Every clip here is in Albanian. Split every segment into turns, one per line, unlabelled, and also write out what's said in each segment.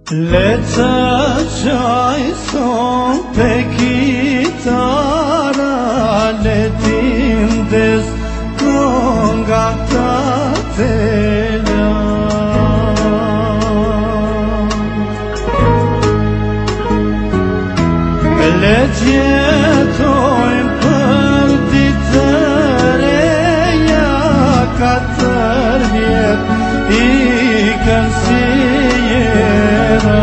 Letë qaj son pe kitara, letim des konga ta tela. Letë jetojmë për ditë reja, 4 vjet ikën si jera.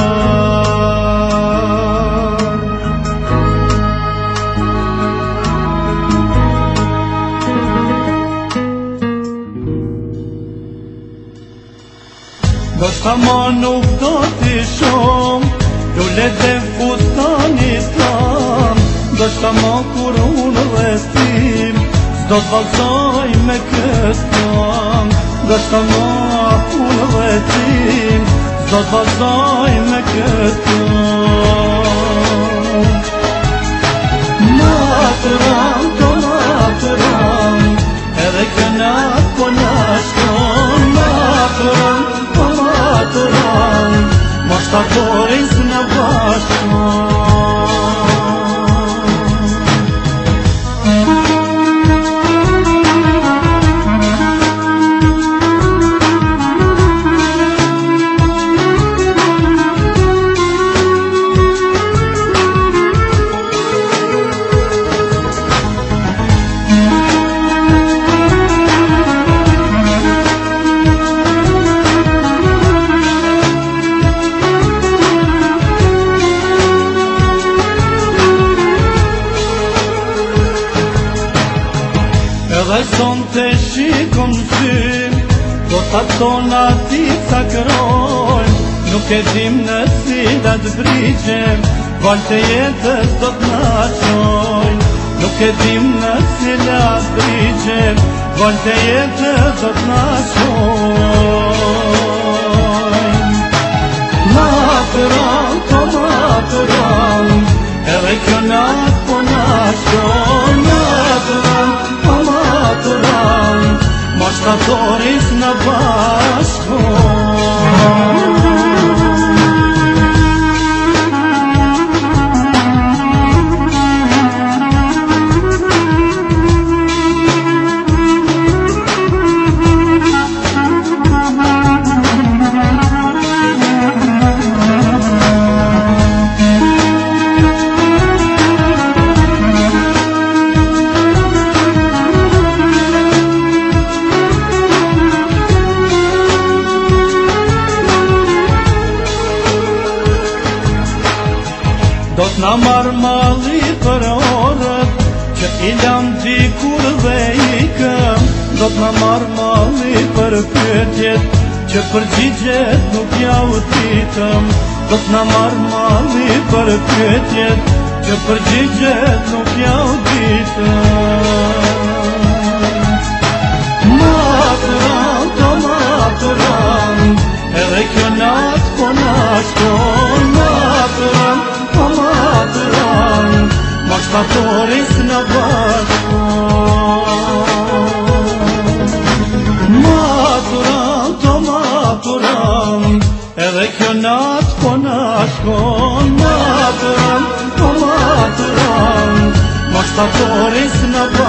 Do shta ma nuk do t'i shumë, lullet dhe fustani t'kam. Do shta ma kur unë rrestim, s'do t'vazoj me këtë kam. Do shta ma unë rrestim, s'do t'vazoj me këtë kam. Matëram, do matëram, edhe kënat po nashton. Matëram, do matëram, ma shtatorin s'na bashkon. Edhe son të shikon sym, do t'a tona ti sakrojmë. Nuk e dim në cilat brigjem, valë të jetës do t'na qojmë. Nuk e dim në cilat brigjem, valë të jetës do t'na qojmë. Matëram, po matëram, edhe kjo natë po nashton. Matëram, po matëram, ma shtatoris në bashkon. Do t'na marrë malli për orët, që i lam dikur dhe ikëm. Do t'na marrë malli për pyetjet, që përgjigjet nuk ja u ditëm. Do t'na marrë malli për pyetjet, që përgjigjet nuk ja u ditëm. Matëram, do matëram, edhe kjo natë po nashton. Matëram, po matëram, ma shtatoris në bashkon. Matëram, do matëram, edhe kjo natë po nashkon. Matëram, po matëram, ma shtatoris në bashkon.